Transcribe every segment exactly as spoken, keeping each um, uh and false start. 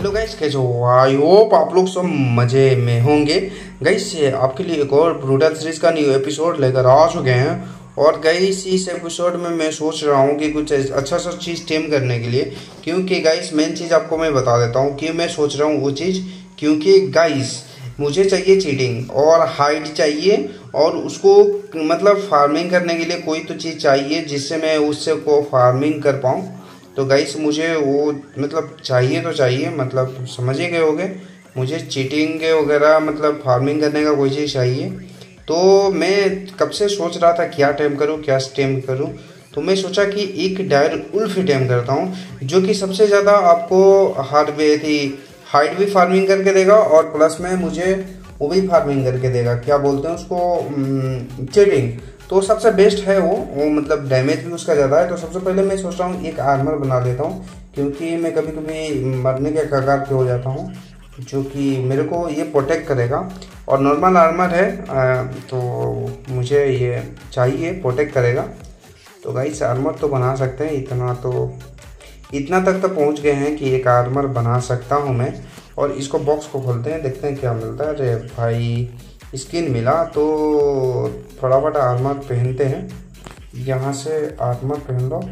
Hello guys, कैसे हो? I hope आप लोग सब मज़े में होंगे। गाइस आपके लिए एक और ब्रूटल सीरीज का न्यू एपिसोड लेकर आ चुके हैं। और गाइस इस एपिसोड में मैं सोच रहा हूँ कि कुछ अच्छा सा चीज़ टेम करने के लिए, क्योंकि गाइस मेन चीज़ आपको मैं बता देता हूँ कि मैं सोच रहा हूँ वो चीज़, क्योंकि गाइस मुझे चाहिए चीटिंग और हाइड चाहिए, और उसको मतलब फार्मिंग करने के लिए कोई तो चीज़ चाहिए जिससे मैं उससे को फार्मिंग कर पाऊँ। तो गाइस मुझे वो मतलब चाहिए तो चाहिए, मतलब समझ ही गए होगे, मुझे चीटिंग के वगैरह मतलब फार्मिंग करने का कोई चीज़ चाहिए। तो मैं कब से सोच रहा था क्या टेम करूं क्या टेम करूं। तो मैं सोचा कि एक डायर उल्फ टेम करता हूं, जो कि सबसे ज़्यादा आपको हार्ड वे थी हाइट भी फार्मिंग करके देगा, और प्लस में मुझे वो भी फार्मिंग करके देगा, क्या बोलते हैं उसको, चीटिंग। तो सबसे बेस्ट है वो वो मतलब डैमेज भी उसका ज़्यादा है। तो सबसे पहले मैं सोच रहा हूँ एक आर्मर बना लेता हूँ, क्योंकि मैं कभी कभी मरने के कगार पे हो जाता हूँ, जो कि मेरे को ये प्रोटेक्ट करेगा। और नॉर्मल आर्मर है, तो मुझे ये चाहिए, प्रोटेक्ट करेगा। तो गाइस आर्मर तो बना सकते हैं, इतना तो इतना तक तो पहुँच गए हैं कि एक आर्मर बना सकता हूँ मैं। और इसको बॉक्स को खोलते हैं, देखते हैं क्या मिलता है। अरे भाई स्किन मिला, तो फटाफट आर्मर पहनते हैं। यहाँ से आर्मर पहन लो,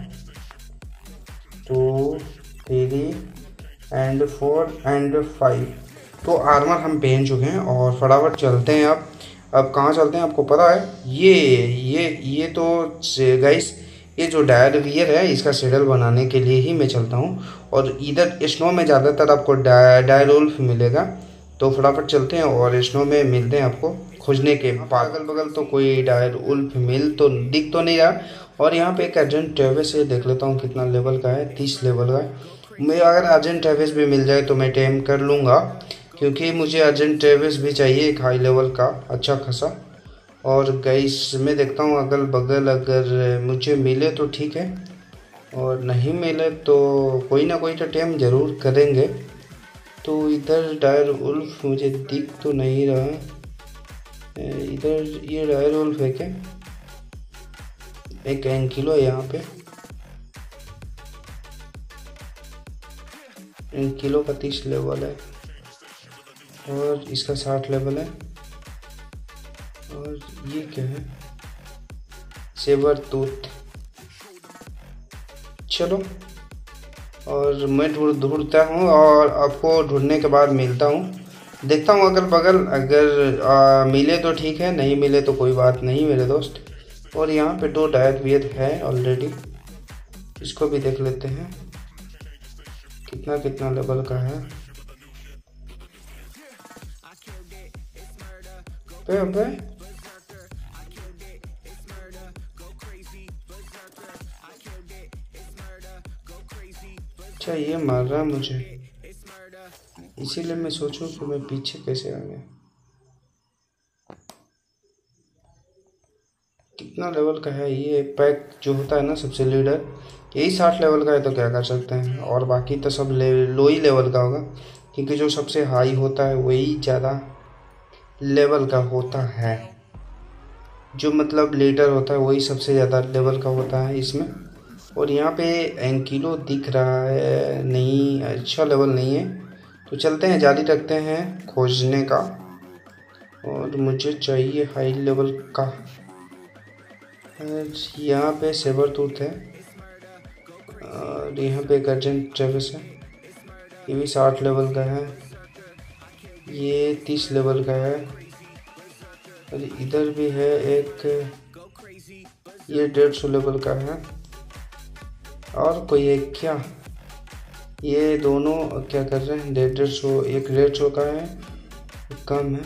two three and four and five. तो आर्मर हम पहन चुके हैं और फटाफट चलते हैं। अब अब कहाँ चलते हैं आपको पता है? ये ये ये तो गाइस ये जो डायर वियर है इसका शेडल बनाने के लिए ही मैं चलता हूँ। और इधर स्नो में ज़्यादातर आपको डायर उल्फ मिलेगा। तो फटाफट चलते हैं और स्नो में मिलते हैं आपको खोजने के बाद। अगल बगल तो कोई डायर उल्फ मिल तो दिख तो नहीं रहा। और यहाँ पे एक अर्जेंट ट्रेविस से देख लेता हूँ कितना लेवल का है, तीस लेवल का है। मैं अगर अर्जेंट ट्रेविस भी मिल जाए तो मैं टेम कर लूँगा, क्योंकि मुझे अर्जेंट ट्रेविस भी चाहिए एक हाई लेवल का अच्छा खासा। और गाइस मैं देखता हूँ अगल बगल, अगर मुझे मिले तो ठीक है, और नहीं मिले तो कोई ना कोई तो टेम ज़रूर करेंगे। तो इधर डायर उल्फ मुझे दिख तो नहीं रहा है। इधर ये डायर उल्फ है क्या? एक एंकिलो है यहाँ पे, एंकिलो का तीस लेवल है और इसका साठ लेवल है। और ये क्या है? Sabre tooth. चलो, और मैं ढूंढ ढूंढता हूँ और आपको ढूंढने के बाद मिलता हूँ। देखता हूँ अगल बगल, अगर आ, मिले तो ठीक है, नहीं मिले तो कोई बात नहीं मेरे दोस्त। और यहाँ पे दो डायर वियर है ऑलरेडी, इसको भी देख लेते हैं कितना कितना लेवल का है। पे पे अच्छा ये मार रहा है मुझे, इसीलिए मैं सोचूं कि मैं पीछे कैसे आ गया। कितना लेवल का है ये पैक जो होता है ना सबसे लीडर, यही साठ लेवल का है। तो क्या कर सकते हैं, और बाकी तो सब ले लो ही लेवल का होगा, क्योंकि जो सबसे हाई होता है वही ज़्यादा लेवल का होता है। जो मतलब लीडर होता है वही सबसे ज़्यादा लेवल का होता है इसमें। और यहाँ पे एंकिलो दिख रहा है, नहीं अच्छा लेवल नहीं है। तो चलते हैं, जारी रखते हैं खोजने का। और मुझे चाहिए हाई लेवल का। यहाँ पे सेबर टूथ है, और यहाँ पे एक अर्जेंट ट्रेविस है, ये भी साठ लेवल का है, ये तीस लेवल का है। और इधर भी है एक, ये डेढ़ सौ लेवल का है। और कोई एक क्या, ये दोनों क्या कर रहे हैं? डेढ़ डेढ़ सौ, एक डेढ़ सौ का है, कम है।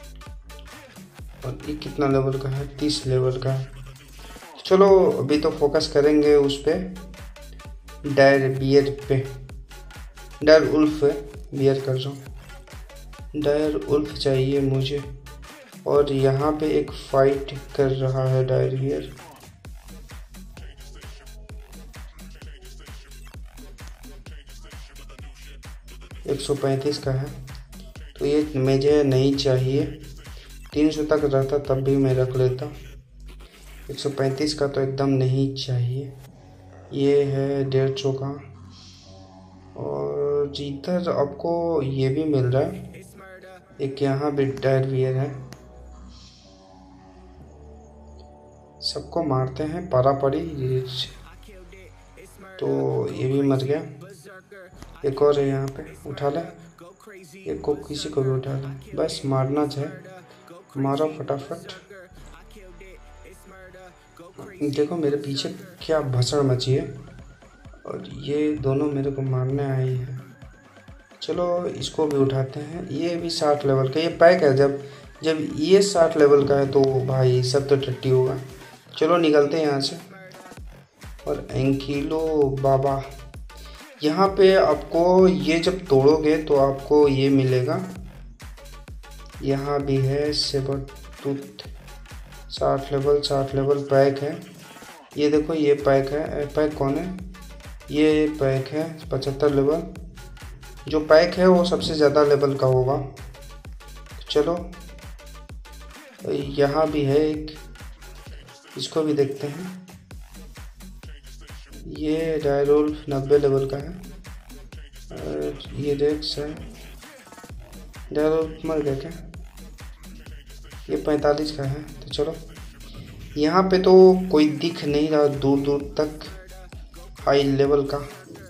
और ये कितना लेवल का है? तीस लेवल का है। चलो अभी तो फोकस करेंगे उस पे, डायर बियर पे। डायर उल्फ है, बियर कर रहा हूँ। डायर उल्फ चाहिए मुझे। और यहाँ पे एक फाइट कर रहा है डायर बियर। एक सौ पैंतीस का है, तो ये मुझे नहीं चाहिए। तीन सौ तक रहता तब भी मैं रख लेता, एक सौ पैंतीस का तो एकदम नहीं चाहिए। ये है डेढ़ सौ का, और और इधर आपको ये भी मिल रहा है, एक यहाँ भी टायर वियर है। सबको मारते हैं पारा पड़ी, तो ये भी मर गया। एक और है यहाँ पे, उठा ले एक को, किसी को भी उठा ले, बस मारना चाहे मारो फटाफट। देखो मेरे पीछे क्या भसड़ मची है, और ये दोनों मेरे को मारने आई है। चलो इसको भी उठाते हैं, ये भी साठ लेवल का, ये पैक है। जब जब ये साठ लेवल का है तो भाई सब तो टट्टी होगा। चलो निकलते हैं यहाँ से। और एंकीलो बाबा, यहाँ पे आपको ये जब तोड़ोगे तो आपको ये मिलेगा। यहाँ भी है सेबर टूथ, साठ लेवल साठ लेवल पैक है। ये देखो ये पैक है, पैक कौन है, ये पैक है पचहत्तर लेवल। जो पैक है वो सबसे ज़्यादा लेवल का होगा। चलो यहाँ भी है एक, इसको भी देखते हैं। ये डायरोल नब्बे लेवल का है, और ये रेक्स है। डायरोल मर गया क्या, ये पैंतालीस का है। तो चलो यहाँ पे तो कोई दिख नहीं रहा दूर दूर तक हाई लेवल का,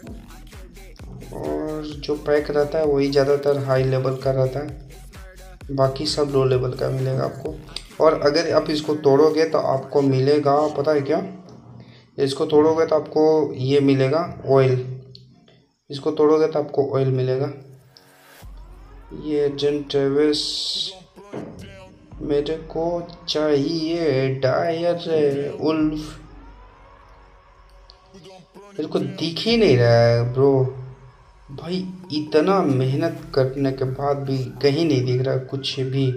और जो पैक रहता है वही ज़्यादातर हाई लेवल का रहता है, बाकी सब लो लेवल का मिलेगा आपको। और अगर आप इसको तोड़ोगे तो आपको मिलेगा, पता है क्या, इसको तोड़ोगे तो आपको ये मिलेगा ऑयल, इसको तोड़ोगे तो आपको ऑयल मिलेगा। ये एजेंट ट्रेविस, मेरे को चाहिए डायर उल्फ, मेरे को दिख ही नहीं रहा है ब्रो भाई, इतना मेहनत करने के बाद भी कहीं नहीं दिख रहा कुछ भी।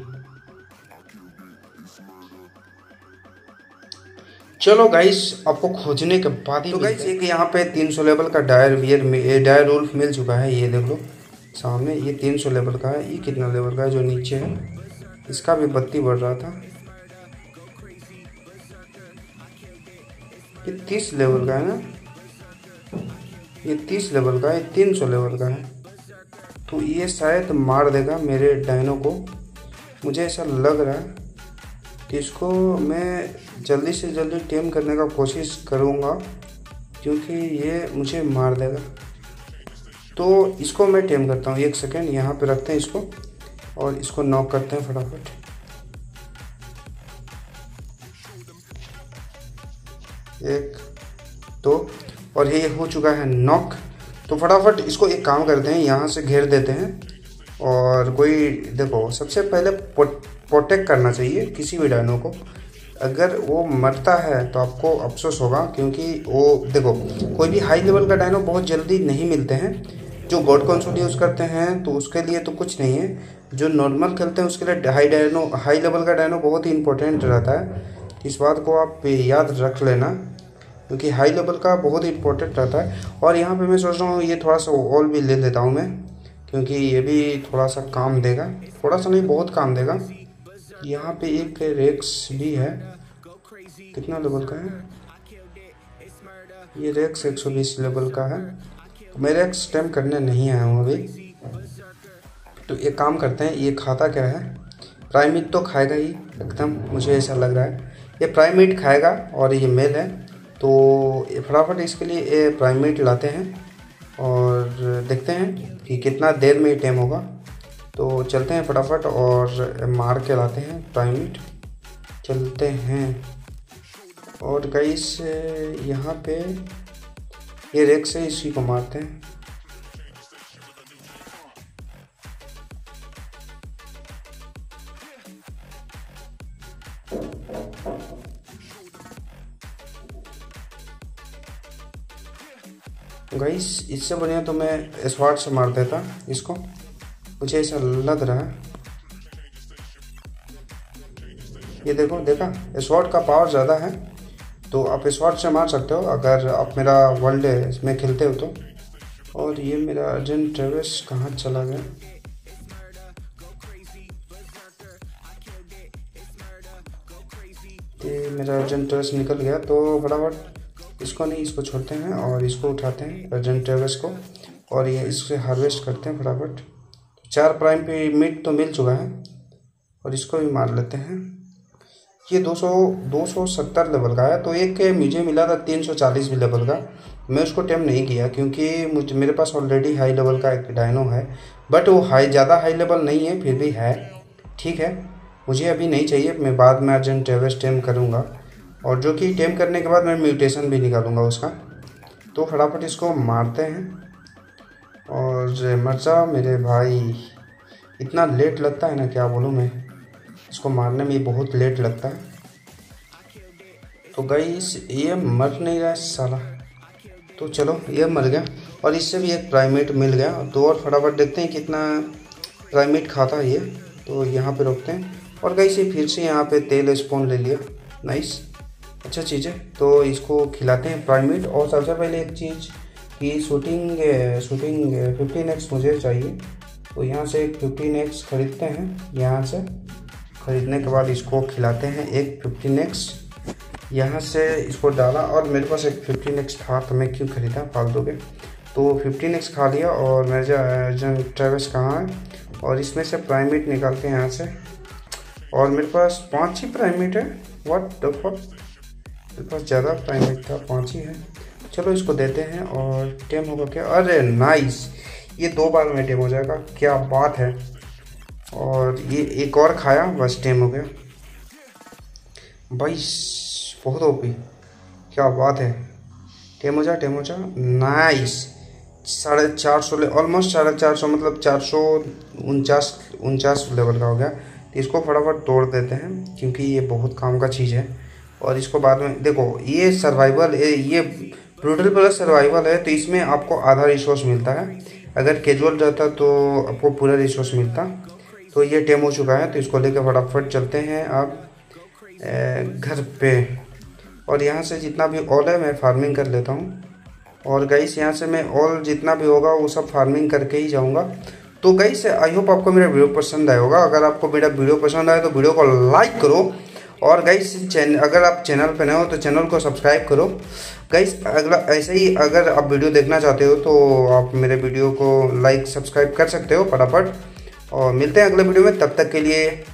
चलो गाइस आपको खोजने के बाद ही तो गाइस एक यहाँ पे तीन सौ लेवल का डायर वियर डायर उल्फ मिल चुका है। ये देख लो सामने, ये तीन सौ लेवल का है। ये कितना लेवल का है जो नीचे है, इसका भी बत्ती बढ़ रहा था। ये तीस लेवल का है ना, ये तीस लेवल का है, तीन सौ लेवल का है। तो ये शायद मार देगा मेरे डायनो को, मुझे ऐसा लग रहा है कि इसको मैं जल्दी से जल्दी टेम करने का कोशिश करूँगा, क्योंकि ये मुझे मार देगा। तो इसको मैं टेम करता हूँ, एक सेकेंड यहाँ पे रखते हैं इसको, और इसको नॉक करते हैं फटाफट। एक दो, और ये हो चुका है नॉक। तो फटाफट इसको एक काम करते हैं, यहाँ से घेर देते हैं। और कोई देखो, सबसे पहले प्रोटेक्ट करना चाहिए किसी भी डायनो को। अगर वो मरता है तो आपको अफसोस होगा, क्योंकि वो देखो कोई भी हाई लेवल का डायनो बहुत जल्दी नहीं मिलते हैं। जो गॉड कंसोल यूज़ करते हैं तो उसके लिए तो कुछ नहीं है, जो नॉर्मल खेलते हैं उसके लिए हाई डायनो हाई लेवल का डायनो बहुत ही इंपॉर्टेंट रहता है। इस बात को आप याद रख लेना, क्योंकि हाई लेवल का बहुत इंपॉर्टेंट रहता है। और यहाँ पे मैं सोच रहा हूँ ये थोड़ा सा ऑल भी ले लेता हूँ मैं, क्योंकि ये भी थोड़ा सा काम देगा, थोड़ा सा नहीं बहुत काम देगा। यहाँ पे एक रेक्स भी है, कितना लेवल का है ये रेक्स, एक सौ बीस लेवल का है। मैं रेक्स टेम करने नहीं आया हूँ अभी। तो एक काम करते हैं, ये खाता क्या है, प्राइमेट तो खाएगा ही एकदम, मुझे ऐसा लग रहा है ये प्राइमेट खाएगा। और ये मेल है, तो फटाफट इसके लिए ये प्राइमेट लाते हैं और देखते हैं कि कितना देर में टेम होगा। तो चलते हैं फटाफट और मार के लाते हैं प्राइमेट, चलते हैं। और गाइस यहाँ पे ये रेक से इसी को मारते हैं। गाइस इससे बढ़िया तो मैं स्वाट से मार देता इसको, मुझे ऐसा लग रहा है। ये देखो, देखा स्वाट का पावर ज़्यादा है, तो आप स्वाट से मार सकते हो अगर आप मेरा वर्ल्ड इसमें खेलते हो तो। और ये मेरा अर्जेंट ट्रेविस कहाँ चला गया, ये मेरा अर्जेंट ट्रेविस निकल गया। तो फटाफट इसको नहीं, इसको छोड़ते हैं और इसको उठाते हैं अर्जेंट ट्रेविस को, और ये इससे हार्वेस्ट करते हैं फटाफट। चार प्राइम पे मीट तो मिल चुका है और इसको भी मार लेते हैं। ये दो सौ दो सौ सत्तर लेवल का है, तो एक मुझे मिला था तीन सौ चालीस भी लेवल का। मैं उसको टेम नहीं किया क्योंकि मुझे मेरे पास ऑलरेडी हाई लेवल का एक डायनो है, बट वो हाई ज़्यादा हाई लेवल नहीं है, फिर भी है ठीक है। मुझे अभी नहीं चाहिए, मैं बाद में अर्जेंट ट्रेवस टेम करूँगा, और जो कि टेम करने के बाद मैं म्यूटेशन भी निकालूंगा उसका। तो फटाफट इसको मारते हैं। और मर्चा मेरे भाई, इतना लेट लगता है ना, क्या बोलूँ मैं, इसको मारने में बहुत लेट लगता है। तो गाइस ये मर नहीं रहा है साला, तो चलो ये मर गया और इससे भी एक प्राइमेट मिल गया। तो और फटाफट देखते हैं कितना प्राइमेट खाता है ये। तो यहाँ पे रोकते हैं और गाइस ये फिर से यहाँ पे तेल स्पॉन ले लिया, नाइस, अच्छा चीज़ है। तो इसको खिलाते हैं प्राइमेट। और सबसे पहले एक चीज़ कि शूटिंग शूटिंग फिफ्टीन एक्स मुझे चाहिए, तो यहाँ से एक फिफ्टीन एक्स खरीदते हैं। यहाँ से खरीदने के बाद इसको खिलाते हैं एक फिफ्टीन एक्स। यहाँ से इसको डाला और मेरे पास एक फिफ्टीन एक्स था तो मैं क्यों खरीदा फालतू के। तो फिफ्टीन एक्स खा लिया और मेरा जन ट्रेवस कहाँ है, और इसमें से प्राइमेट निकालते हैं यहाँ से। और मेरे पास पाँच ही प्राइमेट है, व्हाट द फक, मेरे पास ज़्यादा प्राइमेट था, पाँच ही है। चलो इसको देते हैं और टेम होगा क्या, अरे नाइस, ये दो बार में टेम हो जाएगा, क्या बात है। और ये एक और खाया, बस टेम हो गया भाई, बहुत ओपी, क्या बात है। टेम हो जा टेम हो जा, नाइस, साढ़े चार सौ ले ऑलमोस्ट साढ़े चार सौ मतलब चार सौ उनचास उनचास लेवल का हो गया। तो इसको फटाफट तोड़ देते हैं क्योंकि ये बहुत काम का चीज़ है। और इसको बाद में देखो, ये सर्वाइवल ये ब्रूटल प्लस सर्वाइवल है, तो इसमें आपको आधा रिसोर्स मिलता है। अगर कैजुअल रहता तो आपको पूरा रिसोर्स मिलता। तो ये टेम हो चुका है, तो इसको लेकर फटाफट चलते हैं आप घर पे। और यहाँ से जितना भी ऑल है मैं फार्मिंग कर लेता हूँ। और गाइस यहाँ से मैं ऑल जितना भी होगा वो सब फार्मिंग करके ही जाऊँगा। तो गाइस आई होप आपको मेरा वीडियो पसंद आया होगा। अगर आपको मेरा वीडियो पसंद आए तो वीडियो को लाइक करो, और गाइस चैनल अगर आप चैनल पर नए हो तो चैनल को सब्सक्राइब करो। गाइस अगला ऐसे ही अगर आप वीडियो देखना चाहते हो तो आप मेरे वीडियो को लाइक सब्सक्राइब कर सकते हो फटाफट। और मिलते हैं अगले वीडियो में, तब तक के लिए